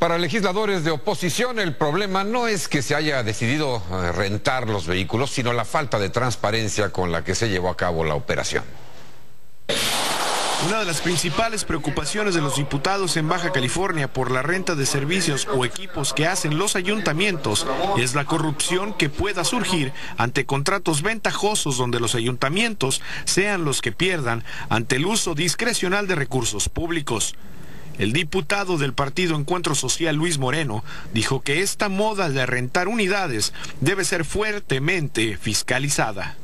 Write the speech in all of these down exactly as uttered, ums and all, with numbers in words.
Para legisladores de oposición, el problema no es que se haya decidido rentar los vehículos, sino la falta de transparencia con la que se llevó a cabo la operación. Una de las principales preocupaciones de los diputados en Baja California por la renta de servicios o equipos que hacen los ayuntamientos es la corrupción que pueda surgir ante contratos ventajosos donde los ayuntamientos sean los que pierdan ante el uso discrecional de recursos públicos. El diputado del Partido Encuentro Social, Luis Moreno, dijo que esta moda de rentar unidades debe ser fuertemente fiscalizada.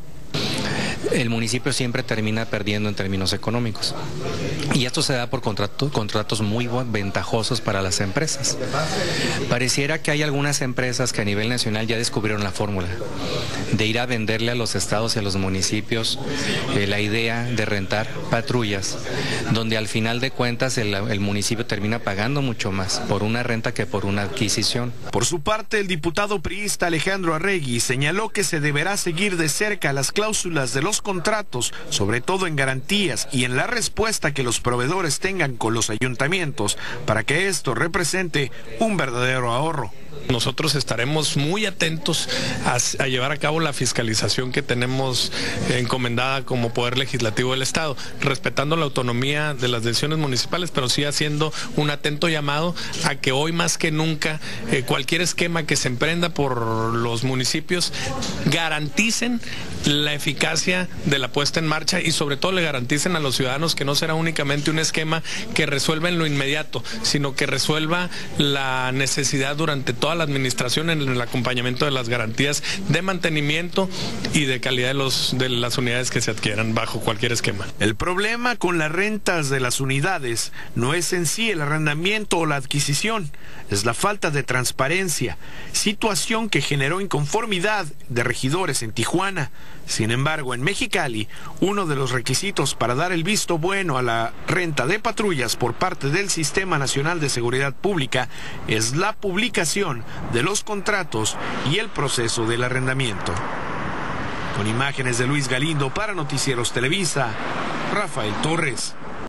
El municipio siempre termina perdiendo en términos económicos y esto se da por contrato, contratos muy ventajosos para las empresas. Pareciera que hay algunas empresas que a nivel nacional ya descubrieron la fórmula de ir a venderle a los estados y a los municipios eh, la idea de rentar patrullas, donde al final de cuentas el, el municipio termina pagando mucho más por una renta que por una adquisición. Por su parte, el diputado priista Alejandro Arregui señaló que se deberá seguir de cerca las cláusulas de los contratos, sobre todo en garantías y en la respuesta que los proveedores tengan con los ayuntamientos para que esto represente un verdadero ahorro. Nosotros estaremos muy atentos a, a llevar a cabo la fiscalización que tenemos encomendada como Poder Legislativo del Estado, respetando la autonomía de las decisiones municipales, pero sí haciendo un atento llamado a que hoy más que nunca eh, cualquier esquema que se emprenda por los municipios garanticen la eficacia de la puesta en marcha y sobre todo le garanticen a los ciudadanos que no será únicamente un esquema que resuelva en lo inmediato, sino que resuelva la necesidad durante toda la administración en el acompañamiento de las garantías de mantenimiento y de calidad de, los, de las unidades que se adquieran bajo cualquier esquema. El problema con las rentas de las unidades no es en sí el arrendamiento o la adquisición, es la falta de transparencia, situación que generó inconformidad de regidores en Tijuana. Sin embargo, en Mexicali, uno de los requisitos para dar el visto bueno a la renta de patrullas por parte del Sistema Nacional de Seguridad Pública es la publicación de los contratos y el proceso del arrendamiento. Con imágenes de Luis Galindo para Noticieros Televisa, Rafael Torres.